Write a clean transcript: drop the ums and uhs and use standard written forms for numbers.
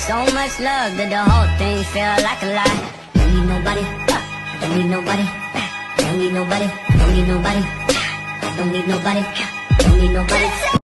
So much love that the whole thing felt like a lie. Don't need nobody, don't need nobody, don't need nobody, don't need nobody, don't need nobody, don't need nobody.